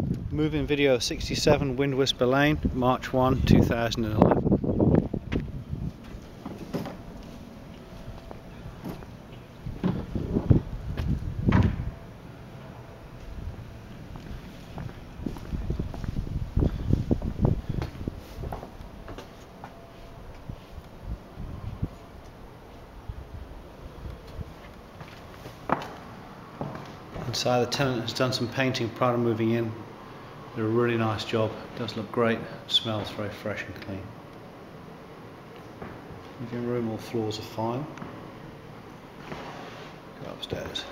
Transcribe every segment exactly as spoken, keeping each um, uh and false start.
Moving video sixty-seven Windwhisper Lane, March first two thousand eleven. Inside, the tenant has done some painting prior to moving in. Did a really nice job. It does look great. It smells very fresh and clean. Living room, all floors are fine. Go upstairs.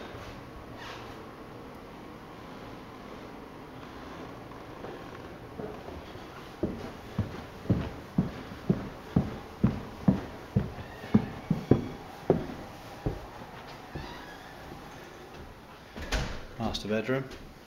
Master bedroom.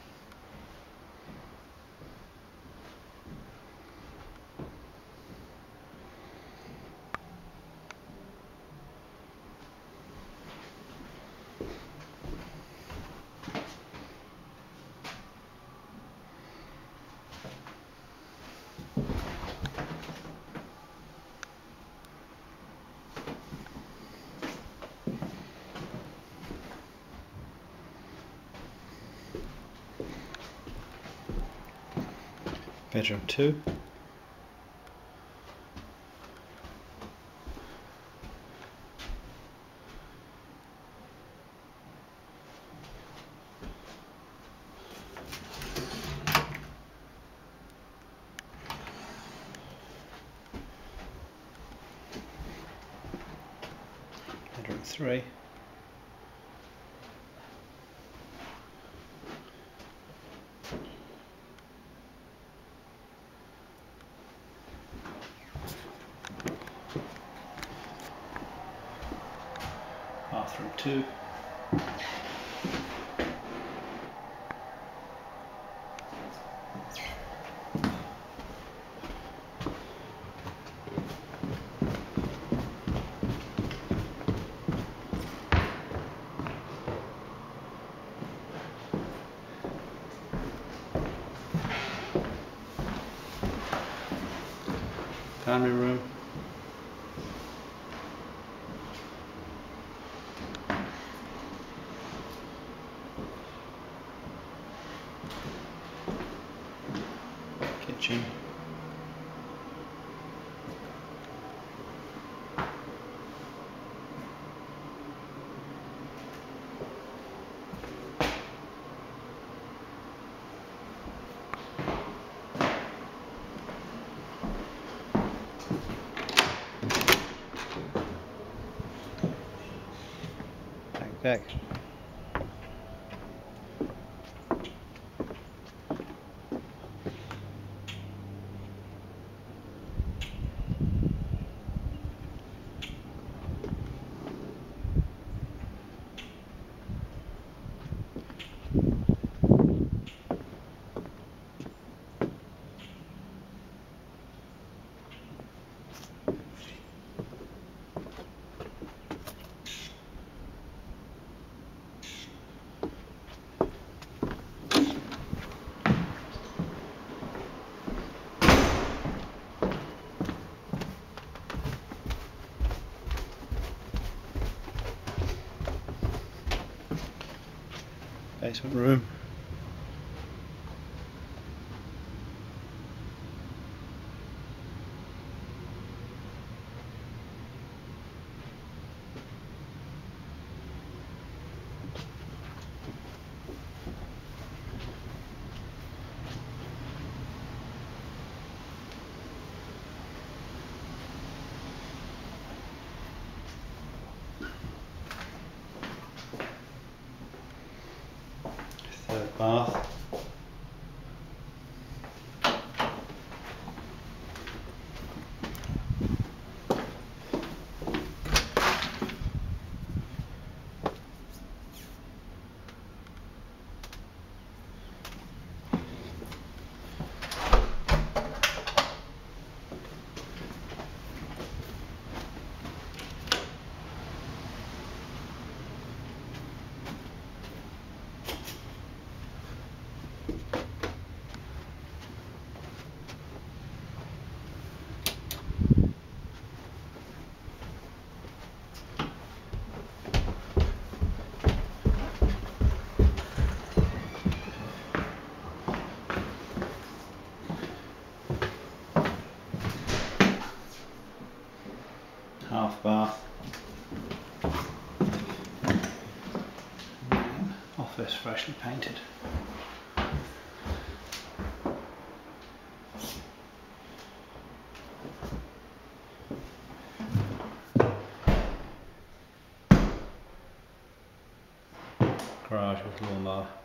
Bedroom two. Bedroom three. Bathroom two. Family room. Kitchen. Back deck. Basement room. Third bath. freshly painted. Garage with lawnmower.